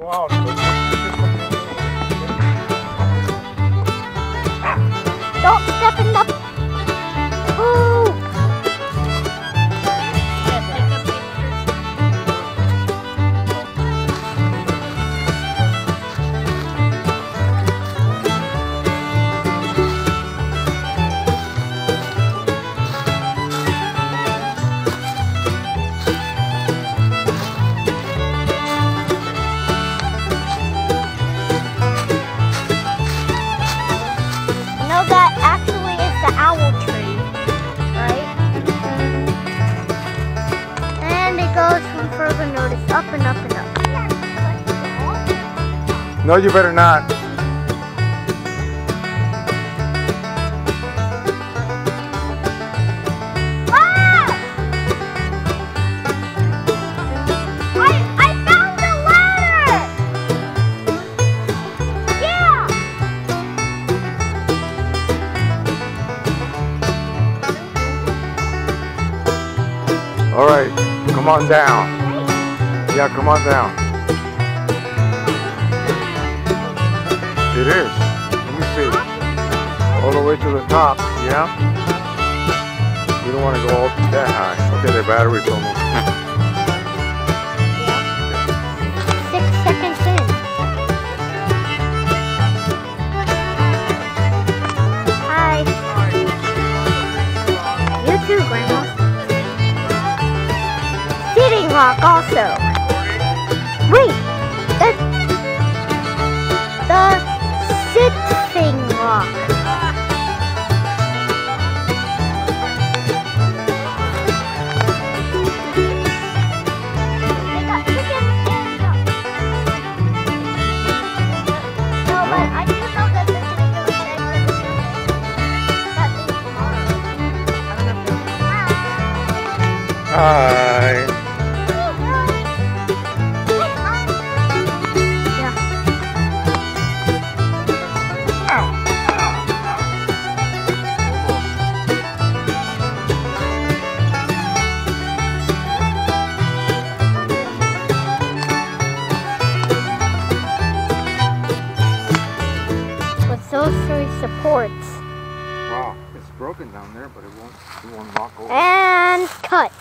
go out. Don't step in the poop. That actually is the owl tree, right? And it goes from further notice up and up and up. No, you better not. All right, come on down. Yeah, come on down. It is. Let me see. All the way to the top, yeah? We don't want to go all that high. Okay, the battery's almost. 6 seconds in. Hi. You too, Grandma. Sitting rock also. Wait, the sitting rock. They got chickens and ducks. No, but I didn't know that they're going to go that thing tomorrow. Hi. Those 3 supports. Wow, it's broken down there, but it won't knock over. And cut.